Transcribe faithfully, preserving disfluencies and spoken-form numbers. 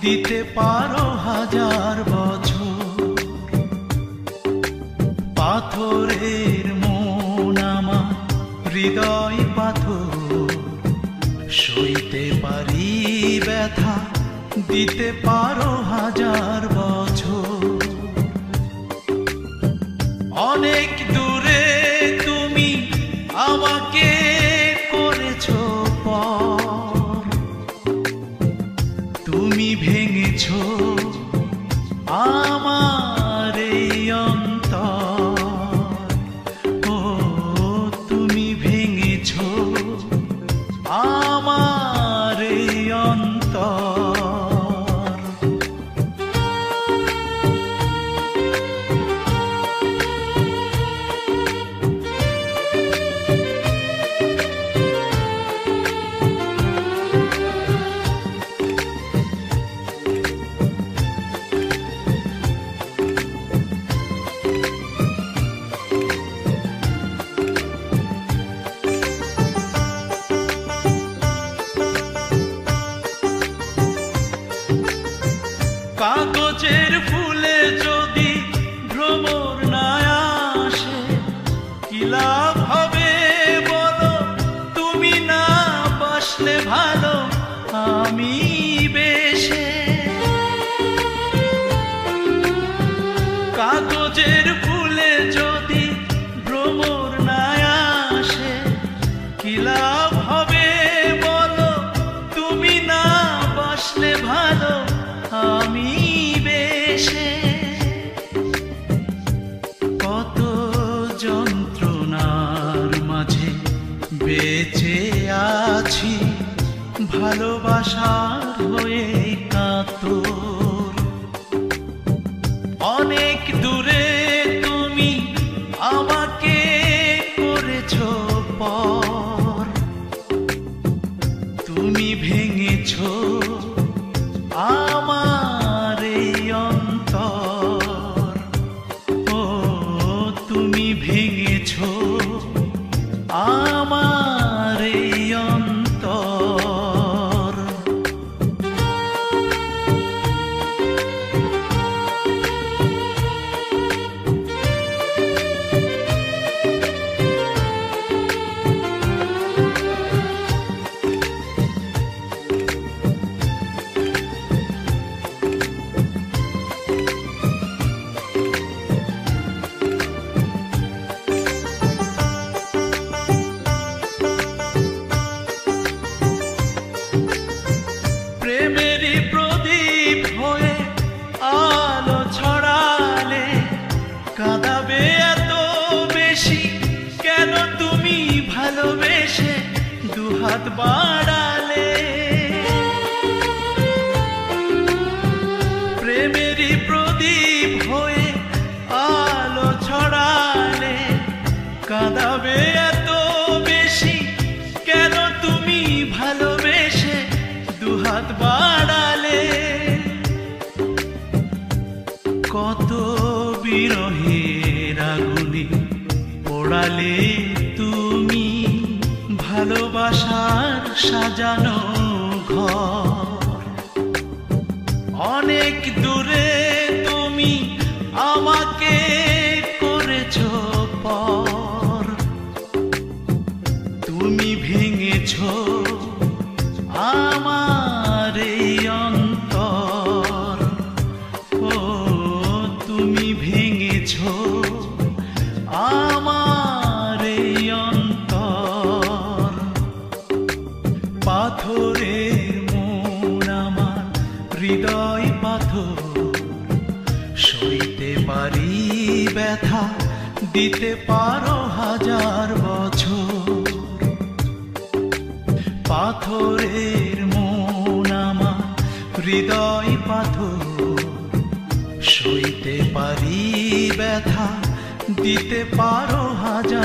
দিতে পারো হাজার বছর। পাথরের মন আমার হৃদয় পাথর, সইতে পারি ব্যথা দিতে পারো হাজার বছর। অনেক দূরে তুমি আমাকে করেছো পর, তুমি ভেঙেছো আমার এই অন্তর। ও তুমি ভেঙেছো আমার এই অন্তর। কাগজের ফুলে যদি ভ্রমর না আসে, কি লাভ হবে বলো তুমি না বাসলে ভালো আমি বেশে। কাগজের ফুলে যদি ভ্রমর না আসে, কি লাভ হবে বলো তুমি না বাসলে ভালো আমি বেশে। কত যন্ত্রণার মাঝে বেঁচে আছি, ভালোবাসার হয়ে কাতর। অনেক দূরে তুমি আমাকে করেছো পর, তুমি ভেঙেছো আমার এই অন্তর। ও তুমি ভেঙেছো আমার এই অন্তর। প্রেমেরই প্রদীপ হয়ে আলো ছড়ালে, কাঁদাবে এত বেশি কেন তুমি ভালোবেসে দুহাত বাড়ালে। প্রেমেরই প্রদীপ হয়ে আলো ছড়ালে, কাঁদাবে এত বেশি কেন তুমি ভালোবেসে দুহাত বাড়ালে। কত বিরহের আগুনে পোড়ালে তুমি ভালোবাসার সাজানো ঘর। অনেক দূরে তুমি আমাকে করেছো পর, তুমি ভেঙেছো আমার এই অন্তর। ও তুমি ভেঙেছো আমার এই অন্তর। পাথরের মন আমার হৃদয় পাথর, সইতে পারি ব্যথা দিতে পারো হাজার বছর। পাথরের মন আমার হৃদয় পাথর, সইতে পারি ব্যথা দিতে পারো হাজার